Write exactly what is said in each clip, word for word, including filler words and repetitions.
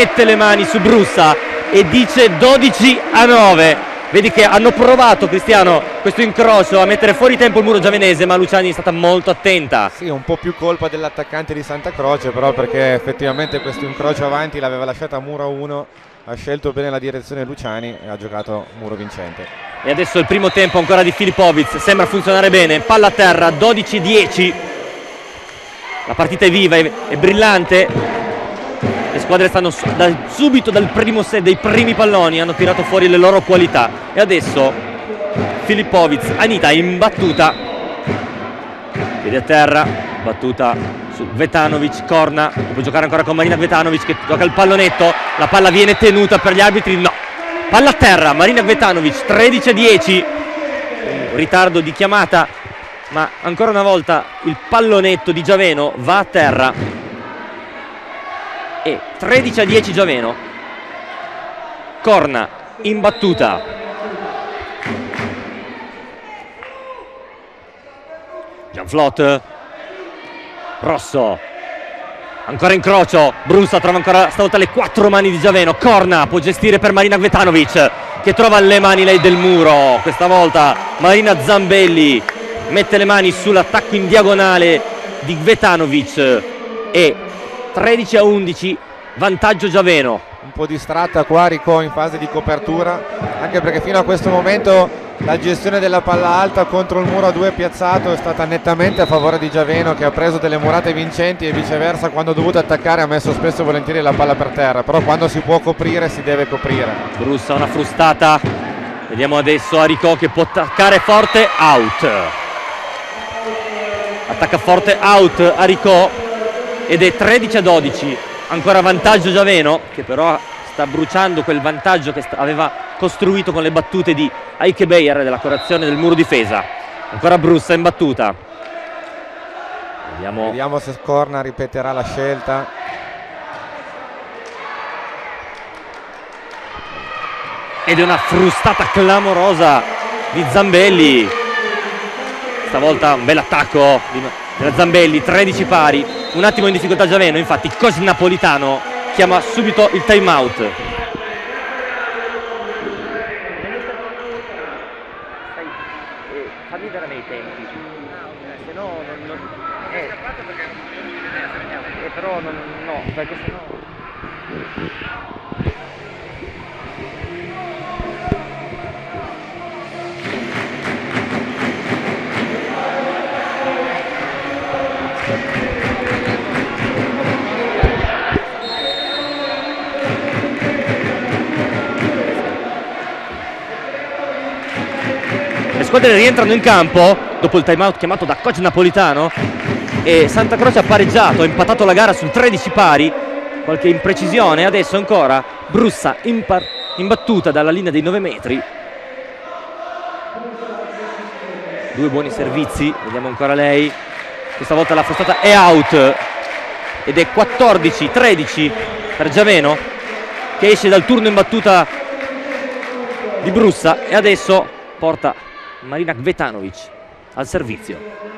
mette le mani su Brussa e dice dodici a nove. Vedi che hanno provato, Cristiano, questo incrocio a mettere fuori tempo il muro giavenese, ma Luciani è stata molto attenta. Sì, un po' più colpa dell'attaccante di Santa Croce, però, perché effettivamente questo incrocio avanti l'aveva lasciata a muro a uno, ha scelto bene la direzione Luciani e ha giocato muro vincente. E adesso il primo tempo ancora di Filipovic, sembra funzionare bene, palla a terra, dodici dieci. La partita è viva, è, è brillante. Le squadre stanno da, subito dal primo set, dei primi palloni, hanno tirato fuori le loro qualità. E adesso Filipovic, Anita in battuta, piedi a terra, battuta su Vetanovic, corna, può giocare ancora con Marina Vetanovic che gioca il pallonetto, la palla viene tenuta per gli arbitri, no, palla a terra, Marina Vetanovic, tredici a dieci, ritardo di chiamata, ma ancora una volta il pallonetto di Giaveno va a terra. E tredici a dieci Giaveno. Corna in battuta. Gianflot. Rosso. Ancora incrocio. Brussa trova ancora stavolta le quattro mani di Giaveno. Corna può gestire per Marina Vetanovic che trova le mani lei del muro. Questa volta Marina Zambelli mette le mani sull'attacco in diagonale di Vetanovic e tredici a undici, vantaggio Giaveno. Un po' distratta qua Rico in fase di copertura, anche perché fino a questo momento la gestione della palla alta contro il muro a due piazzato è stata nettamente a favore di Giaveno, che ha preso delle murate vincenti, e viceversa quando ha dovuto attaccare ha messo spesso e volentieri la palla per terra, però quando si può coprire si deve coprire. Brussa una frustata, vediamo adesso Arico che può attaccare forte, out. Attacca forte, out Arico. Ed è tredici a dodici, ancora vantaggio Giaveno, che però sta bruciando quel vantaggio che aveva costruito con le battute di Eike Beyer della correzione del muro difesa. Ancora Brussa in battuta. Vediamo, Vediamo se Corna ripeterà la scelta. Ed è una frustata clamorosa di Zambelli. Stavolta un bel attacco della Zambelli, tredici pari. Un attimo in difficoltà Giaveno, infatti coach Napolitano chiama subito il time out. Fammi dare nei tempi, se no non, non eh, eh, però non, no, perché se no le squadre rientrano in campo dopo il time out chiamato da coach Napolitano e Santa Croce ha pareggiato, ha empatato la gara sul tredici pari, qualche imprecisione. Adesso ancora Brussa in, in battuta dalla linea dei nove metri, due buoni servizi, vediamo ancora lei, questa volta la frustata è out ed è quattordici tredici per Giaveno, che esce dal turno in battuta di Brussa e adesso porta Marina Vetanovic al servizio.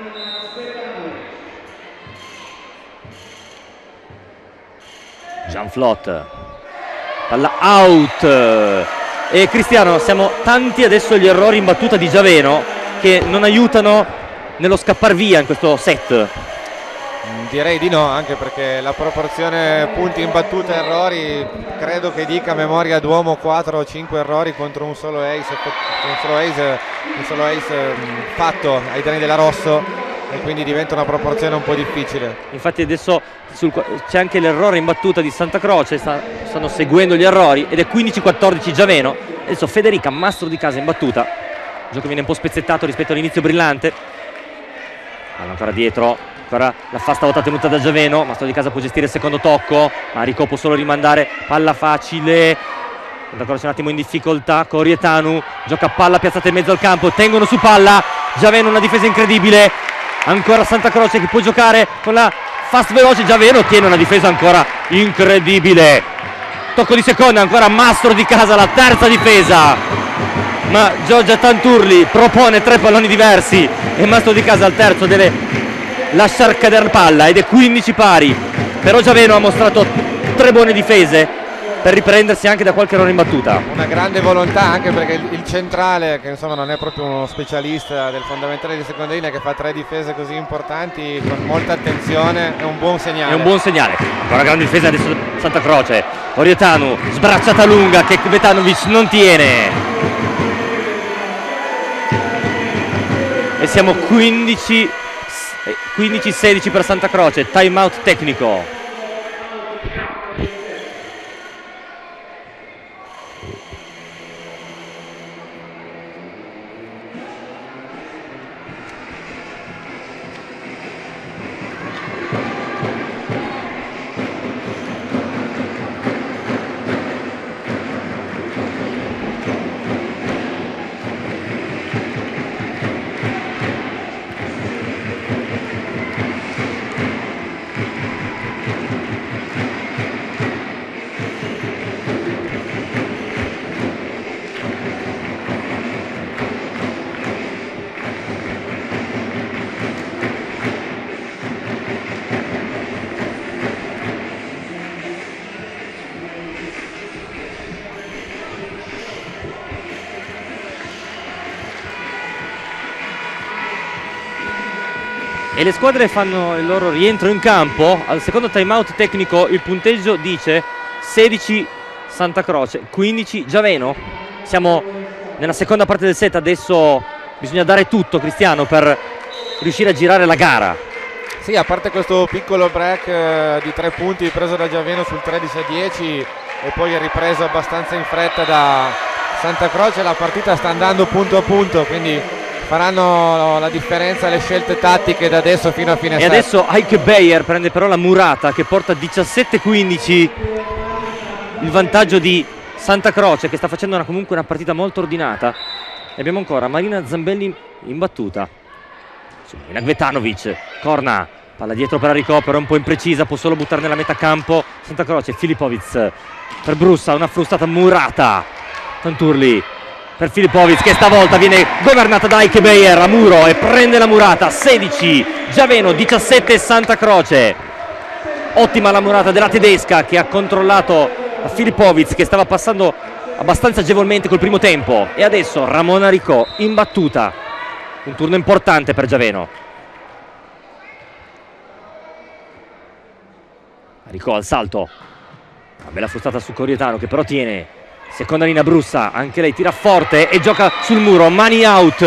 Gianflot, palla out. E Cristiano, siamo tanti adesso gli errori in battuta di Giaveno che non aiutano nello scappar via in questo set. Direi di no, anche perché la proporzione punti in battuta e errori credo che dica a memoria d'uomo quattro o cinque errori contro un solo ace, un solo ace, un solo ace fatto ai danni della Rosso, e quindi diventa una proporzione un po' difficile. Infatti adesso c'è anche l'errore in battuta di Santa Croce, sta, stanno seguendo gli errori ed è quindici quattordici Giaveno. Adesso Federica, mastro di casa in battuta, il gioco viene un po' spezzettato rispetto all'inizio brillante. Allora, ancora dietro, ancora la fasta volta tenuta da Giaveno, mastro di casa può gestire il secondo tocco, ma Rico può solo rimandare, palla facile. Santa Croce un attimo in difficoltà, Corietanu gioca palla piazzata in mezzo al campo, tengono su palla, Giaveno una difesa incredibile, ancora Santa Croce che può giocare con la fast veloce, Giaveno tiene una difesa ancora incredibile, tocco di seconda, ancora mastro di casa la terza difesa, ma Giorgia Tanturli propone tre palloni diversi e mastro di casa al terzo deve lasciar cadere palla ed è quindici pari, però Giaveno ha mostrato tre buone difese per riprendersi anche da qualche errore in battuta. Una grande volontà, anche perché il, il centrale, che insomma non è proprio uno specialista del fondamentale di seconda linea, che fa tre difese così importanti con molta attenzione, è un buon segnale. È un buon segnale. Ancora grande difesa adesso Santa Croce. Orietanu, sbracciata lunga che Kvetanovic non tiene. E siamo quindici sedici per Santa Croce, time out tecnico. E le squadre fanno il loro rientro in campo. Al secondo timeout tecnico il punteggio dice sedici Santa Croce, quindici Giaveno. Siamo nella seconda parte del set, adesso bisogna dare tutto, Cristiano, per riuscire a girare la gara. Sì, a parte questo piccolo break eh, di tre punti preso da Giaveno sul tredici a dieci e poi ripreso abbastanza in fretta da Santa Croce, la partita sta andando punto a punto, quindi faranno la differenza le scelte tattiche da adesso fino a fine e set. Adesso Ike Beyer prende però la murata che porta diciassette quindici, il vantaggio di Santa Croce, che sta facendo una, comunque una partita molto ordinata. E abbiamo ancora Marina Zambelli in battuta su Marina Kvetanovic. Corna, palla dietro per Enrico, però un po' imprecisa, può solo buttare nella metà campo Santa Croce. Filipovic per Brussa, una frustata murata. Tanturli per Filipovic, che stavolta viene governata da Ike Beyer a muro e prende la murata. Sedici Giaveno, diciassette Santa Croce. Ottima la murata della tedesca, che ha controllato a Filipovic, che stava passando abbastanza agevolmente col primo tempo. E adesso Ramona Ricò in battuta, un turno importante per Giaveno. Ricò al salto, una bella frustata su Corietano, che però tiene. Seconda linea Brussa, anche lei tira forte e gioca sul muro, mani out.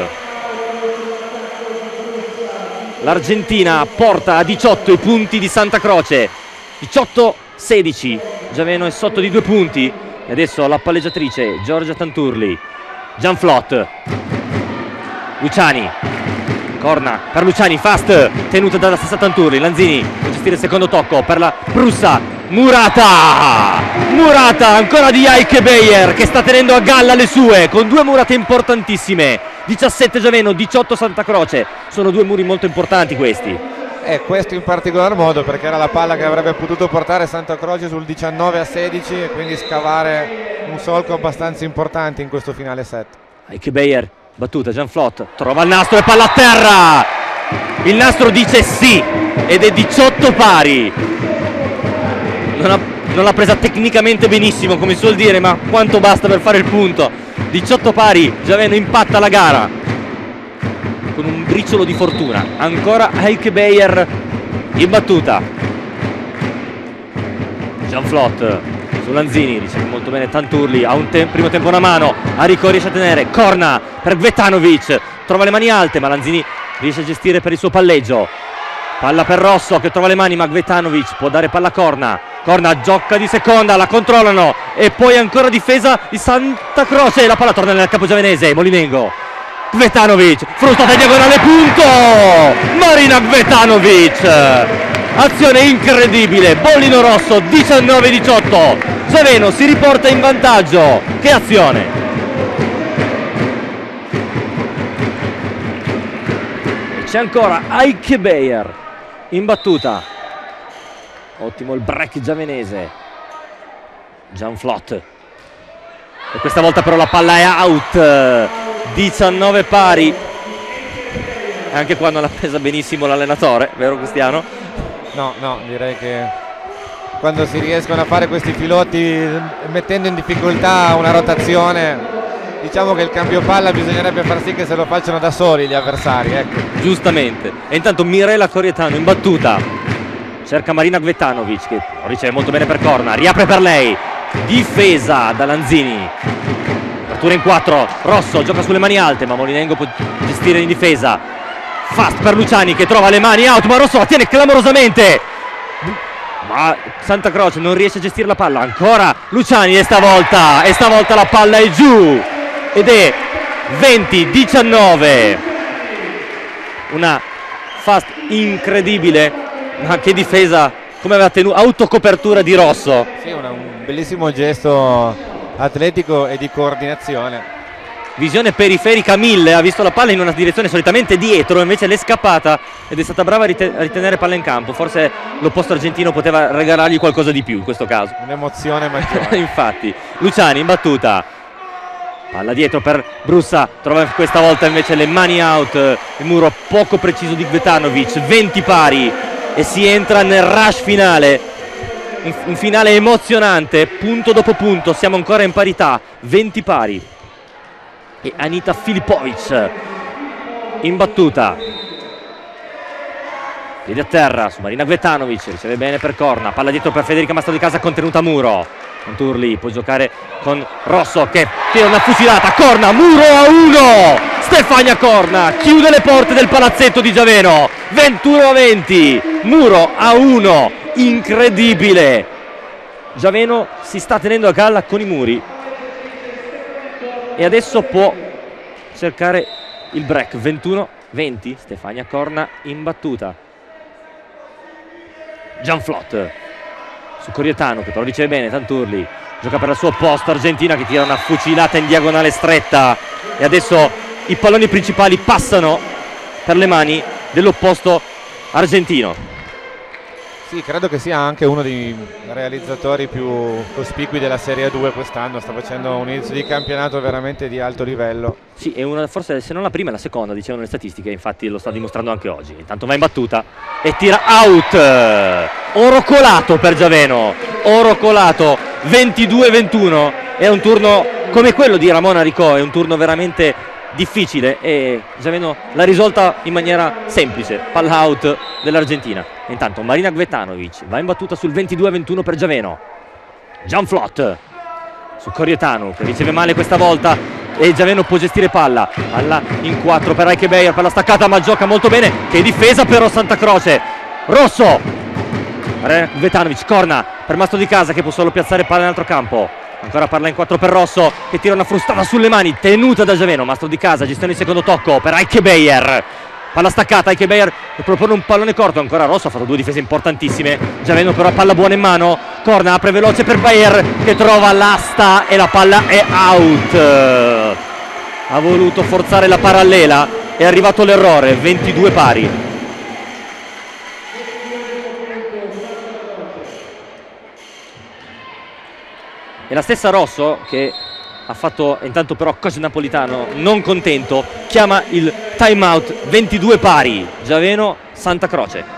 L'Argentina porta a diciotto i punti di Santa Croce, diciotto sedici. Giaveno è sotto di due punti. E adesso la palleggiatrice Giorgia Tanturli. Gianflot, Luciani, corna per Luciani, fast, tenuta dalla stessa Tanturli. Lanzini può gestire il secondo tocco per la Brussa. Murata! Murata ancora di Ike Beyer, che sta tenendo a galla le sue con due murate importantissime. diciassette Giaveno, diciotto Santa Croce. Sono due muri molto importanti questi. E questo in particolar modo perché era la palla che avrebbe potuto portare Santa Croce sul diciannove a sedici e quindi scavare un solco abbastanza importante in questo finale set. Ike Beyer, battuta, Gianflot trova il nastro e palla a terra. Il nastro dice sì ed è diciotto pari. Non, ha, non l'ha presa tecnicamente benissimo, come si suol dire, ma quanto basta per fare il punto. diciotto pari, Giaveno impatta la gara con un briciolo di fortuna. Ancora Ike Beyer in battuta. Gianflot su Lanzini, riceve molto bene Tanturli, ha un te primo tempo una mano, Enrico riesce a tenere, corna per Kvetanovic, trova le mani alte ma Lanzini riesce a gestire per il suo palleggio. Palla per Rosso che trova le mani, ma Kvetanovic può dare palla a Corna. Corna gioca di seconda, la controllano e poi ancora difesa di Santa Croce. La palla torna nel campo giavenese. Molinengo, Kvetanovic, frustata in diagonale, punto! Marina Kvetanovic, azione incredibile. Bollino Rosso, diciannove diciotto. Giaveno si riporta in vantaggio. Che azione! C'è ancora Ike Beyer in battuta. Ottimo il break giavenese. Gianflot. E questa volta però la palla è out. diciannove pari. E anche qua non l'ha presa benissimo l'allenatore, vero Cristiano? No, no, direi che quando si riescono a fare questi filotti mettendo in difficoltà una rotazione. Diciamo che il cambio palla bisognerebbe far sì che se lo facciano da soli gli avversari, ecco. Giustamente. E intanto Mirela Corietano in battuta, cerca Marina Gvetanovic che lo riceve molto bene per Corna, riapre per lei, difesa da Lanzini, apertura in quattro, Rosso gioca sulle mani alte ma Molinengo può gestire in difesa, fast per Luciani che trova le mani out ma Rosso la tiene clamorosamente, ma Santa Croce non riesce a gestire la palla, ancora Luciani e stavolta, e stavolta la palla è giù ed è venti diciannove, una fast incredibile, ma che difesa, come aveva tenuto, autocopertura di Rosso. Sì, una, un bellissimo gesto atletico e di coordinazione. Visione periferica mille, ha visto la palla in una direzione solitamente dietro, invece l'è scappata ed è stata brava a, rite- a ritenere palla in campo. Forse l'opposto argentino poteva regalargli qualcosa di più in questo caso. Un'emozione maggiore. Infatti, Luciani in battuta, palla dietro per Brussa, trova questa volta invece le mani out, il muro poco preciso di Gvetanovic, venti pari e si entra nel rush finale, un, un finale emozionante, punto dopo punto, siamo ancora in parità, venti pari. E Anita Filipovic in battuta, piedi a terra su Marina Gvetanovic, riceve bene per Corna, palla dietro per Federica Mastro di Casa contenuta a Muro, Conturli può giocare con Rosso che tira una fucilata, Corna, Muro a uno, Stefania Corna chiude le porte del palazzetto di Giaveno, ventuno a venti, Muro a uno, incredibile, Giaveno si sta tenendo a galla con i muri e adesso può cercare il break. Ventuno venti, Stefania Corna in battuta, Gianflot su Corietano che però riceve bene, Tanturli gioca per il suo posto, Argentina che tira una fucilata in diagonale stretta e adesso i palloni principali passano per le mani dell'opposto argentino. Sì, credo che sia anche uno dei realizzatori più cospicui della Serie due quest'anno, sta facendo un inizio di campionato veramente di alto livello. Sì, è una, forse se non la prima è la seconda, dicevano le statistiche, infatti lo sta dimostrando anche oggi. Intanto va in battuta e tira out, oro colato per Giaveno, oro colato, ventidue ventuno, è un turno come quello di Ramona Ricò, è un turno veramente difficile e Giaveno l'ha risolta in maniera semplice, palla out dell'Argentina. Intanto Marina Gvetanovic va in battuta sul ventidue ventuno per Giaveno, Gianflot su Corietano che riceve male questa volta e Giaveno può gestire palla, palla in quattro per Heike Beyer, palla staccata ma gioca molto bene, che difesa però Santa Croce, Rosso, Gvetanovic, Corna per Mastro di Casa che può solo piazzare palla in altro campo, ancora palla in quattro per Rosso che tira una frustata sulle mani, tenuta da Giaveno, Mastro di Casa, gestione il secondo tocco per Heike Beyer, palla staccata, Heike Beyer propone un pallone corto, ancora Rosso ha fatto due difese importantissime, Giaveno però palla buona in mano, Corna apre veloce per Beyer che trova l'asta e la palla è out, ha voluto forzare la parallela, è arrivato l'errore, ventidue pari. E la stessa Rosso che ha fatto intanto però coach Napolitano non contento, chiama il time out, ventidue pari, Giaveno Santa Croce.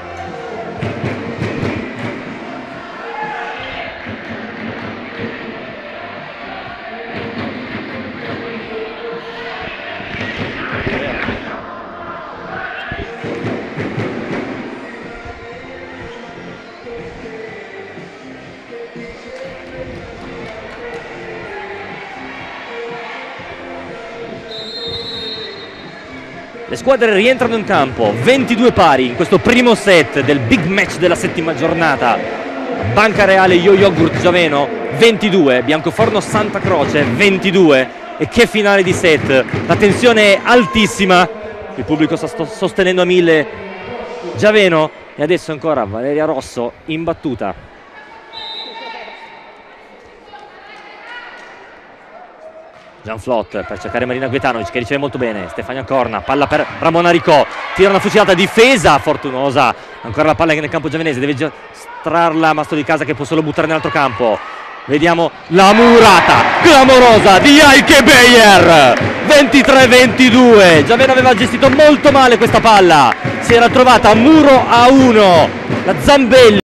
Le squadre rientrano in campo, ventidue pari in questo primo set del big match della settima giornata. Banca Reale Io Yogurt Giaveno ventidue, Biancoforno Santa Croce ventidue. E che finale di set, la tensione è altissima, il pubblico sta sostenendo a mille Giaveno e adesso ancora Valeria Rosso in battuta. Gianflot per cercare Marina Gvetanovic che riceve molto bene, Stefania Corna, palla per Ramona Ricò, tira una fucilata, difesa fortunosa, ancora la palla nel campo giavenese, deve estrarla Mastro di Casa che può solo buttare nell'altro campo. Vediamo la murata clamorosa di Heike Beyer, ventitré ventidue, Giaveno aveva gestito molto male questa palla, si era trovata a muro a uno, la Zambelli